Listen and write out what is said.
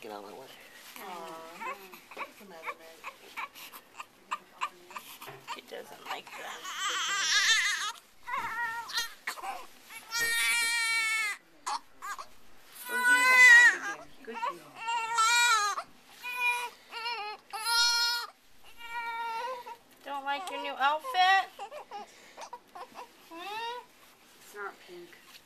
Get out of my way. He doesn't like that. Good deal. Don't like your new outfit? It's not pink.